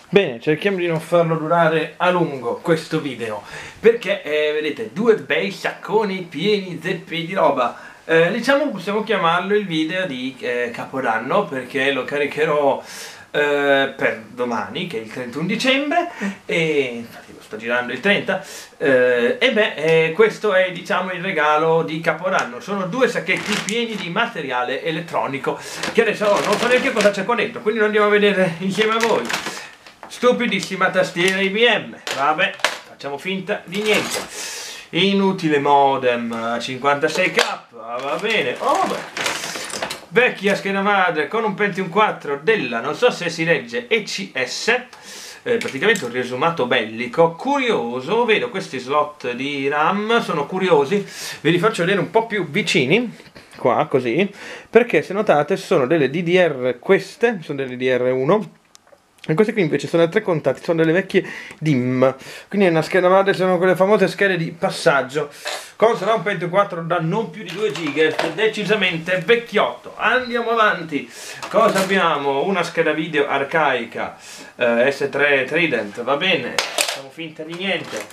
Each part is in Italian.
Bene, cerchiamo di non farlo durare a lungo questo video, perché vedete due bei sacconi pieni zeppi di roba. Diciamo possiamo chiamarlo il video di Capodanno, perché lo caricherò per domani, che è il 31 dicembre, e infatti lo sto girando il 30. Questo è, diciamo, il regalo di Capodanno. Sono due sacchetti pieni di materiale elettronico, che adesso non so neanche cosa c'è qua dentro, quindi lo andiamo a vedere insieme a voi. Stupidissima tastiera IBM, vabbè, facciamo finta di niente. Inutile modem 56k, va bene. Oh beh. Vecchia scheda madre con un Pentium 4 della, non so se si legge, ECS, praticamente un riesumato bellico. Curioso, vedo questi slot di RAM, sono curiosi, ve li faccio vedere un po' più vicini, qua così, perché se notate sono delle DDR, queste sono delle DDR1, e queste qui invece sono le 3 contatti, sono delle vecchie DIMM, quindi è una scheda madre, sono quelle famose schede di passaggio, con sarà un Pentium 4 da non più di 2 GB, decisamente vecchiotto. Andiamo avanti, cosa abbiamo? Una scheda video arcaica, S3 Trident, va bene, facciamo finta di niente.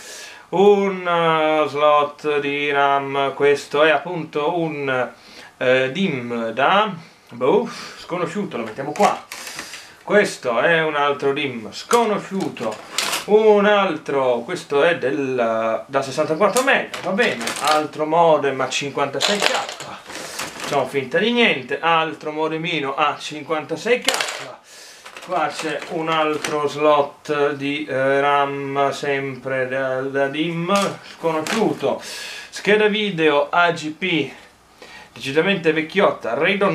Un slot di RAM, questo è appunto un DIMM da, sconosciuto, lo mettiamo qua. Questo è un altro DIMM sconosciuto, un altro, questo è da 64 MB, va bene, altro modem a 56k, facciamo finta di niente, altro modemino a 56k, qua c'è un altro slot di RAM sempre da DIMM sconosciuto, scheda video AGP decisamente vecchiotta, Radeon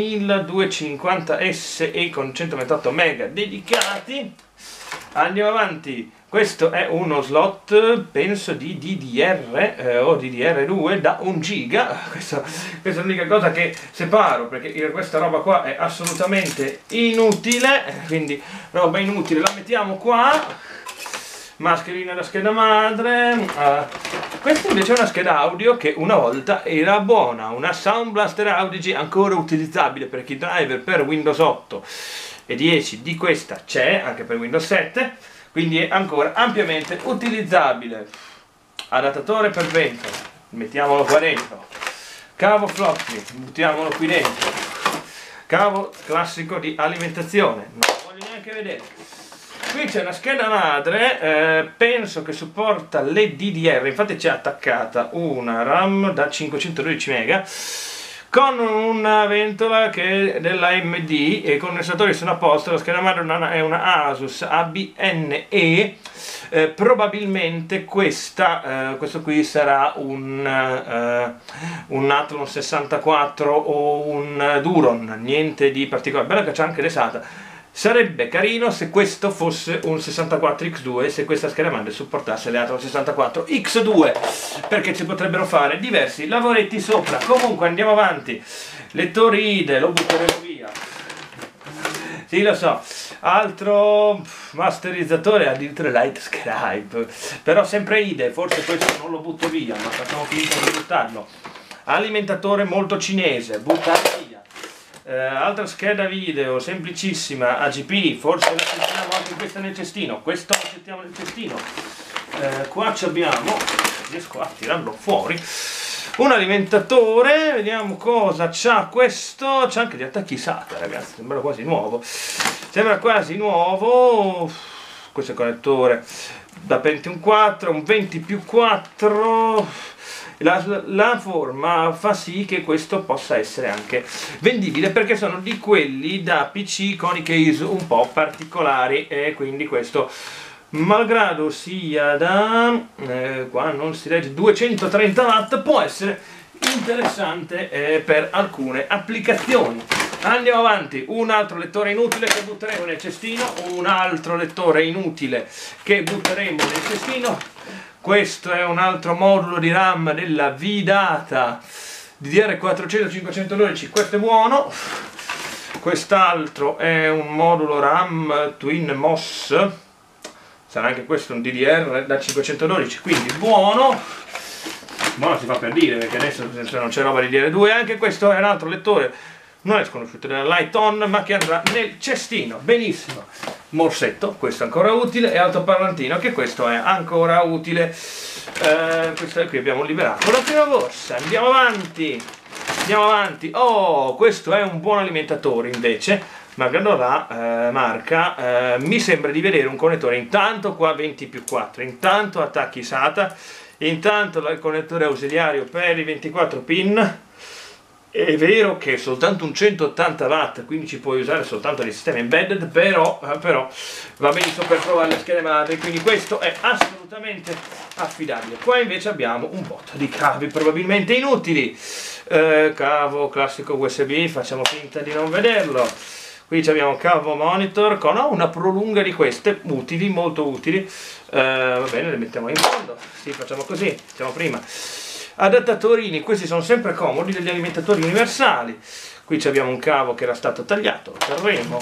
9250 SE con 128 MB dedicati. Andiamo avanti, questo è uno slot penso di DDR o DDR2 da 1 giga. Questa è l'unica cosa che separo, perché questa roba qua è assolutamente inutile, quindi roba inutile la mettiamo qua. Mascherina da scheda madre. Questa invece è una scheda audio che una volta era buona, una Sound Blaster Audio ancora utilizzabile, perché i driver per Windows 8 e 10 di questa c'è anche per Windows 7, quindi è ancora ampiamente utilizzabile. Adattatore per vento, mettiamolo qua dentro. Cavo floppy, buttiamolo qui dentro. Cavo classico di alimentazione, non lo voglio neanche vedere. Qui c'è una scheda madre, penso che supporta le DDR, infatti c'è attaccata una RAM da 512 MB con una ventola che è dell'AMD e i condensatori sono a posto. La scheda madre è una Asus ABNE, probabilmente questo qui sarà un Athlon 64 o un Duron, niente di particolare. Bella che c'è anche le SATA. Sarebbe carino se questo fosse un 64X2, se questa scheda madre supportasse le Athlon 64X2, perché ci potrebbero fare diversi lavoretti sopra. Comunque andiamo avanti. Lettore IDE, lo butteremo via. Sì, lo so. Altro masterizzatore, addirittura Light Scribe, però sempre IDE, forse questo non lo butto via, ma facciamo finta di buttarlo. Alimentatore molto cinese, buttato via. Altra scheda video semplicissima AGP, forse la mettiamo anche questa nel cestino, questo lo mettiamo nel cestino. Qua abbiamo, riesco a tirarlo fuori, un alimentatore, vediamo cosa c'ha questo. C'è anche gli attacchi SATA, ragazzi, sembra quasi nuovo, questo è il connettore da Pentium 4, un 20+4. La forma fa sì che questo possa essere anche vendibile, perché sono di quelli da PC con i case un po' particolari, e quindi questo, malgrado sia da qua non si legge, 230 watt, può essere interessante per alcune applicazioni. Andiamo avanti, un altro lettore inutile che butteremo nel cestino, un altro lettore inutile che butteremo nel cestino. Questo è un altro modulo di RAM della VData DDR400 512, questo è buono. Quest'altro è un modulo RAM Twin MOS, sarà anche questo un DDR da 512, quindi buono. Buono si fa per dire, perché adesso non c'è roba di DDR2. Anche questo è un altro lettore non è sconosciuto, della Light-On, ma che andrà nel cestino, benissimo. Morsetto, questo è ancora utile, e altoparlantino, che questo è ancora utile. Questo qui abbiamo liberato la prima borsa, andiamo avanti. Oh, questo è un buon alimentatore invece, malgrado la marca, mi sembra di vedere un connettore intanto qua 20+4, intanto attacchi SATA, intanto il connettore ausiliario per i 24 pin. È vero che è soltanto un 180 watt, quindi ci puoi usare soltanto il sistema embedded, però va benissimo per provare le schede madri, quindi questo è assolutamente affidabile. Qua invece abbiamo un botto di cavi probabilmente inutili. Cavo classico USB, facciamo finta di non vederlo. Qui abbiamo cavo monitor con una prolunga di queste utili, molto utili. Va bene, le mettiamo in fondo. Sì, facciamo così, facciamo prima. Adattatorini, questi sono sempre comodi, degli alimentatori universali. Qui abbiamo un cavo che era stato tagliato, lo terremo.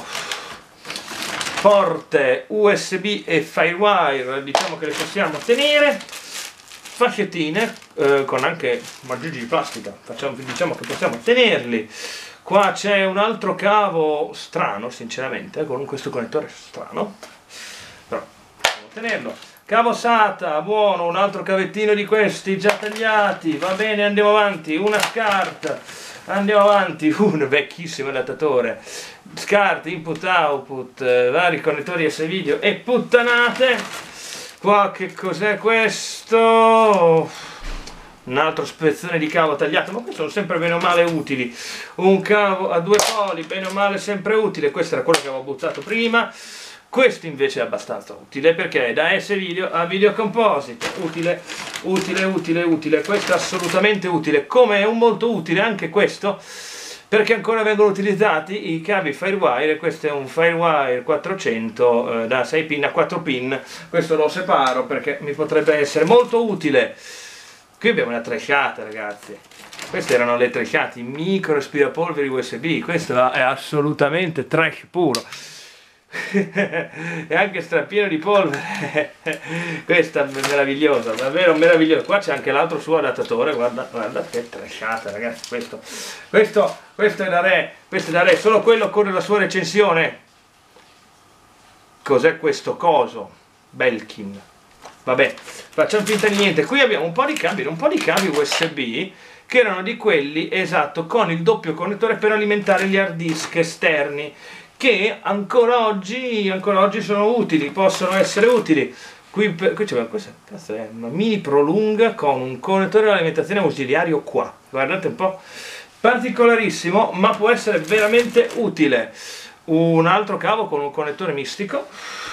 Porte USB e Firewire, diciamo che le possiamo tenere. Fascettine con anche maggiogi di plastica, diciamo che possiamo tenerli. Qua c'è un altro cavo strano, sinceramente, con questo connettore strano, però possiamo tenerlo. Cavo SATA, buono, un altro cavettino di questi già tagliati, va bene, andiamo avanti, una SCART, andiamo avanti, un vecchissimo adattatore, SCART, input output, vari connettori S-video e puttanate. Qua che cos'è questo? Un altro spezzone di cavo tagliato, ma questi sono sempre bene o male utili. Un cavo a 2 poli, bene o male sempre utile, questo era quello che avevo buttato prima. Questo invece è abbastanza utile perché è da S-Video a Video Composite, utile, questo è assolutamente utile, come è un molto utile anche questo, perché ancora vengono utilizzati i cavi Firewire, questo è un Firewire 400 da 6 pin a 4 pin, questo lo separo perché mi potrebbe essere molto utile. Qui abbiamo una trecciata, ragazzi, queste erano le trecciate, micro aspirapolveri USB, questo è assolutamente trash puro. E anche strapieno di polvere. Questa è meravigliosa, davvero meravigliosa. Qua c'è anche l'altro suo adattatore, guarda che trasciata, ragazzi, questo è da re, solo quello corre la sua recensione. Cos'è questo coso? Belkin. Vabbè, facciamo finta di niente. Qui abbiamo un po' di cavi USB che erano di quelli, esatto, con il doppio connettore per alimentare gli hard disk esterni, che ancora oggi sono utili, possono essere utili. Qui c'è questa, cazzo, è una mini prolunga con un connettore di alimentazione ausiliario qua, guardate un po', particolarissimo, ma può essere veramente utile. Un altro cavo con un connettore mistico,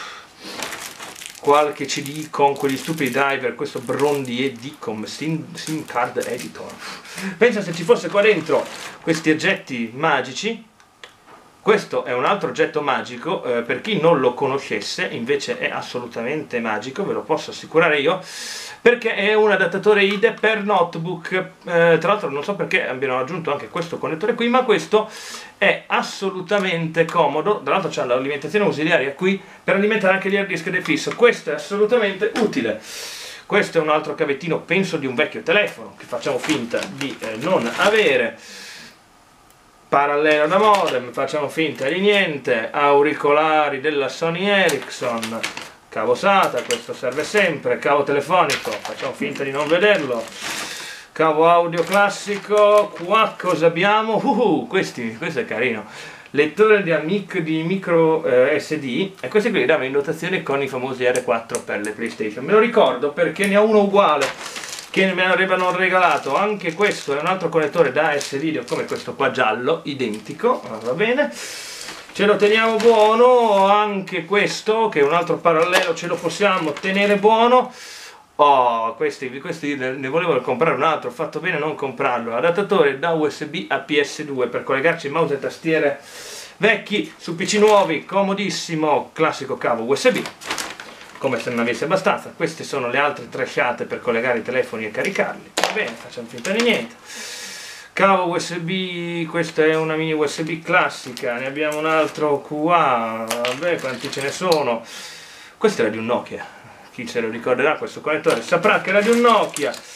qualche CD con quegli stupidi driver, questo Brondi Edicom SIM card editor. Pensa se ci fosse qua dentro questi oggetti magici. Questo è un altro oggetto magico, per chi non lo conoscesse, invece è assolutamente magico, ve lo posso assicurare io, perché è un adattatore IDE per notebook. Tra l'altro non so perché abbiano aggiunto anche questo connettore qui, ma questo è assolutamente comodo. Tra l'altro c'è l'alimentazione ausiliaria qui per alimentare anche gli hard disk del fisso, questo è assolutamente utile. Questo è un altro cavettino, penso di un vecchio telefono, che facciamo finta di non avere. Parallelo da modem, facciamo finta di niente, auricolari della Sony Ericsson, cavo SATA, questo serve sempre, cavo telefonico, facciamo finta di non vederlo, cavo audio classico. Qua cosa abbiamo? Questo è carino, lettore di micro SD, e questi qui li davano in dotazione con i famosi R4 per le PlayStation. Me lo ricordo perché ne ho uno uguale che mi avevano regalato. Anche questo è un altro connettore da S-Video come questo qua giallo, identico, va bene, ce lo teniamo buono. Anche questo che è un altro parallelo ce lo possiamo tenere buono. Oh, questi ne volevo comprare un altro, ho fatto bene a non comprarlo. Adattatore da USB a PS2 per collegarci mouse e tastiere vecchi su PC nuovi, comodissimo, classico cavo USB, come se non avesse abbastanza. Queste sono le altre trasciate per collegare i telefoni e caricarli. Va bene, facciamo finta di niente. Cavo USB, questa è una mini USB classica, ne abbiamo un altro qua, vabbè, quanti ce ne sono. Questo era di un Nokia, chi se lo ricorderà questo connettore saprà che era di un Nokia.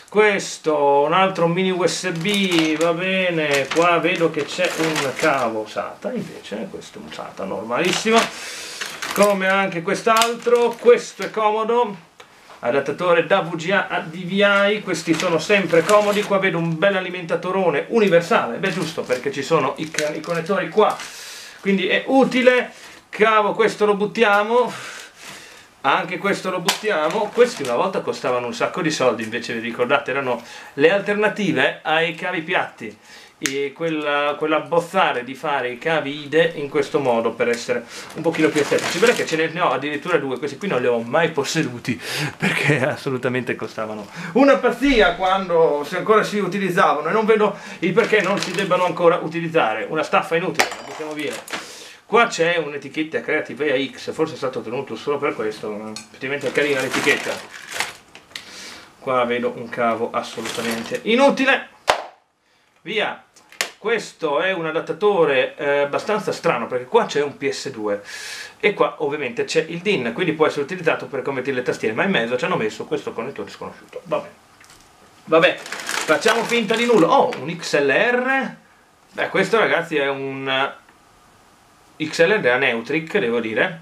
questo, un altro mini USB, va bene, qua vedo che c'è un cavo SATA, invece questo è un SATA normalissimo, come anche quest'altro. Questo è comodo, adattatore da VGA a DVI, questi sono sempre comodi. Qua vedo un bel alimentatorone universale, beh giusto, perché ci sono i connettori qua, quindi è utile. Cavo, questo lo buttiamo, anche questo lo buttiamo. Questi una volta costavano un sacco di soldi, invece vi ricordate, erano le alternative ai cavi piatti, e quell'abbozzare di fare i cavi IDE in questo modo per essere un pochino più estetici. Vedete che ce ne ho addirittura due, questi qui non li ho mai posseduti perché assolutamente costavano una pazzia quando ancora si utilizzavano, e non vedo il perché non si debbano ancora utilizzare. Una staffa inutile, la buttiamo via. Qua c'è un'etichetta Creative AX, forse è stato tenuto solo per questo, effettivamente è carina l'etichetta. Qua vedo un cavo assolutamente inutile, via. Questo è un adattatore abbastanza strano, perché qua c'è un PS2 e qua ovviamente c'è il DIN, quindi può essere utilizzato per convertire le tastiere, ma in mezzo ci hanno messo questo connettore sconosciuto. Vabbè, facciamo finta di nulla. Oh, un XLR. Beh, questo ragazzi è un XLR da Neutric, devo dire,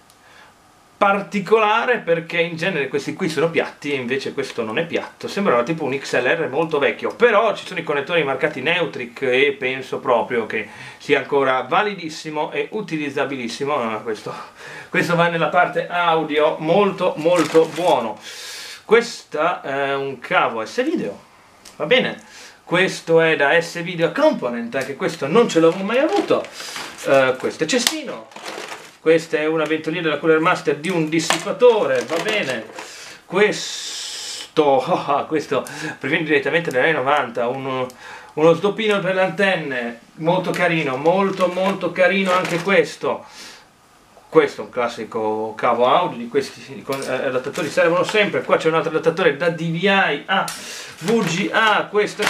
particolare perché in genere questi qui sono piatti e invece questo non è piatto, sembrava tipo un XLR molto vecchio, però ci sono i connettori marcati Neutric e penso proprio che sia ancora validissimo e utilizzabilissimo. Questo va nella parte audio, molto molto buono. Questo è un cavo S-Video, va bene. Questo è da S-Video Component, anche questo non ce l'avevo mai avuto. Questo è cestino. Questa è una ventolina della Cooler Master di un dissipatore, va bene. Questo proviene direttamente dall'anni 90, uno sdoppino per le antenne, molto carino, molto carino anche questo. Questo è un classico cavo audio, di questi adattatori servono sempre. Qua c'è un altro adattatore da DVI a VGA, questo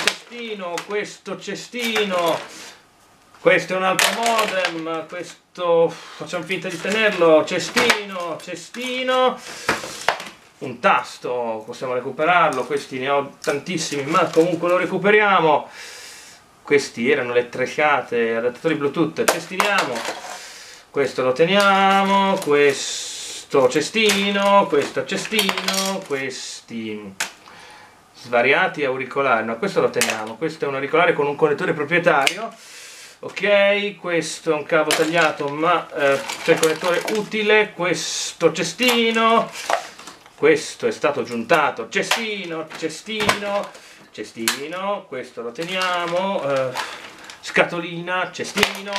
cestino, questo è un altro modem, questo facciamo finta di tenerlo, cestino, un tasto, possiamo recuperarlo, questi ne ho tantissimi ma comunque lo recuperiamo. Questi erano le trecciate, adattatori Bluetooth, cestiniamo, questo lo teniamo, questo cestino, questi svariati auricolari, no, questo lo teniamo, questo è un auricolare con un connettore proprietario. Ok, questo è un cavo tagliato ma c'è il connettore utile. Questo cestino, questo è stato giuntato, cestino, questo lo teniamo, scatolina, cestino.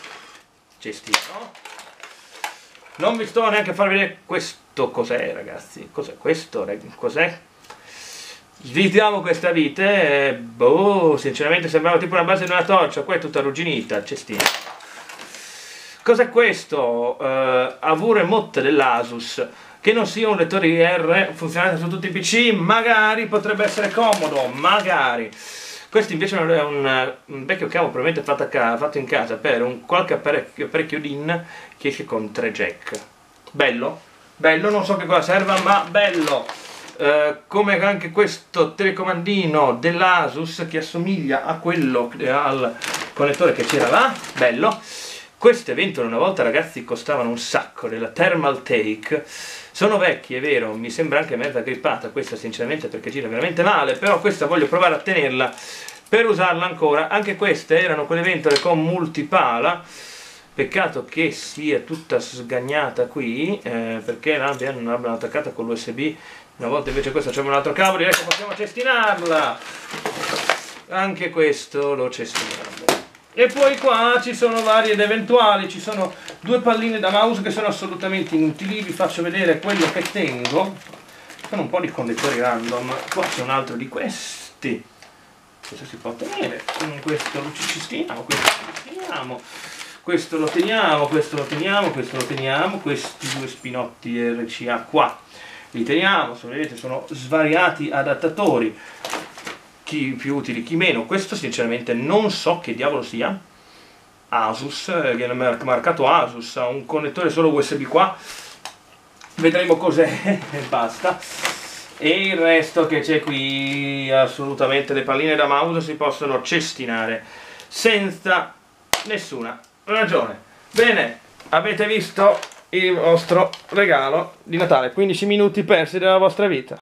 Non vi sto neanche a far vedere questo cos'è, ragazzi. Cos'è questo? Cos'è? Svitiamo questa vite, boh, sinceramente sembrava tipo una base di una torcia, qua è tutta arrugginita, cestino. Cos'è questo? AV Remote dell'Asus, che non sia un lettore IR funzionante su tutti i PC, magari potrebbe essere comodo, magari. Questo invece è un vecchio cavo probabilmente fatto in casa per un qualche apparecchio DIN che esce con 3 jack. Bello, non so che cosa serva, ma bello. Come anche questo telecomandino dell'Asus che assomiglia a quello, al connettore che c'era là, bello. Queste ventole una volta, ragazzi, costavano un sacco, della Thermal Take. Sono vecchie, è vero, mi sembra anche mezza grippata questa sinceramente perché gira veramente male, però questa voglio provare a tenerla per usarla ancora. Anche queste erano quelle ventole con multipala, peccato che sia tutta sgagnata qui, perché l'abbiano attaccata con l'USB. Una volta invece questa c'è un altro cavo, direi che possiamo cestinarla. Anche questo lo cestiniamo. E poi qua ci sono vari ed eventuali, ci sono due palline da mouse che sono assolutamente inutili, vi faccio vedere quello che tengo. Sono un po' di connettori random, qua c'è un altro di questi. Questo si può tenere, questo lo cestiniamo, questo lo teniamo, questi due spinotti RCA qua li teniamo, vedete sono svariati adattatori, chi più utili chi meno. Questo sinceramente non so che diavolo sia, Asus, viene marcato Asus, ha un connettore solo USB qua, vedremo cos'è e basta. e il resto che c'è qui, assolutamente le palline da mouse si possono cestinare senza nessuna ragione. Bene, avete visto il vostro regalo di Natale, 15 minuti persi della vostra vita.